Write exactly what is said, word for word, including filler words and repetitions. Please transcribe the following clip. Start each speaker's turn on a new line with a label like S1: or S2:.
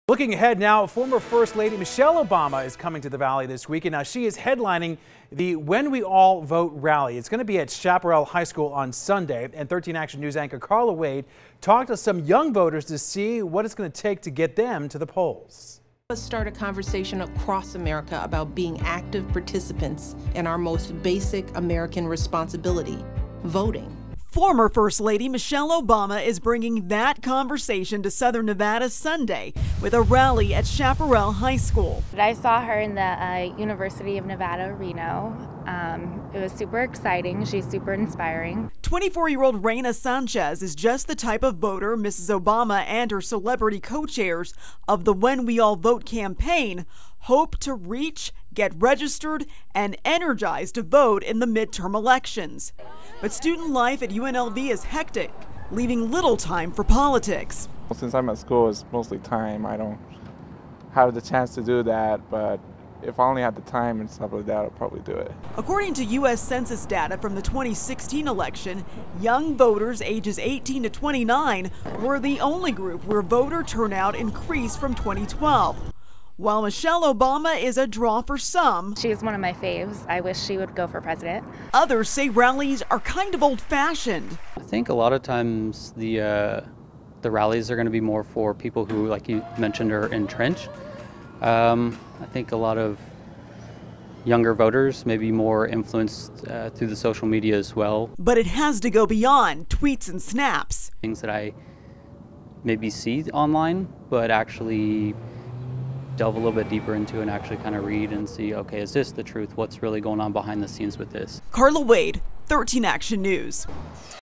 S1: Looking ahead now, former First Lady Michelle Obama is coming to the Valley this week, and now she is headlining the When We All Vote rally. It's going to be at Chaparral High School on Sunday, and thirteen Action News anchor Carla Wade talked to some young voters to see what it's going to take to get them to the polls.
S2: Let's start a conversation across America about being active participants in our most basic American responsibility, voting.
S3: Former First Lady Michelle Obama is bringing that conversation to Southern Nevada Sunday with a rally at Chaparral High School.
S4: I saw her in the uh, University of Nevada, Reno. Um, it was super exciting. She's super inspiring.
S3: twenty-four-year-old Reina Sanchez is just the type of voter Missus Obama and her celebrity co-chairs of the When We All Vote campaign hope to reach, get registered, and energized to vote in the midterm elections. But student life at U N L V is hectic, leaving little time for politics.
S5: Since I'm at school, it's mostly time. I don't have the chance to do that, but if I only had the time and stuff like that, I'd probably do it.
S3: According to U S Census data from the twenty sixteen election, young voters ages eighteen to twenty-nine were the only group where voter turnout increased from twenty twelve. While Michelle Obama is a draw for some,
S4: She's one of my faves. I wish she would go for president.
S3: Others say rallies are kind of old-fashioned.
S6: I think a lot of times the uh, the rallies are going to be more for people who, like you mentioned, are entrenched. Um, I think a lot of younger voters may be more influenced uh, through the social media as well.
S3: But it has to go beyond tweets and snaps.
S6: Things that I maybe see online, but actually delve a little bit deeper into and actually kind of read and see, okay, is this the truth? What's really going on behind the scenes with this?
S3: Carla Wade, thirteen Action News.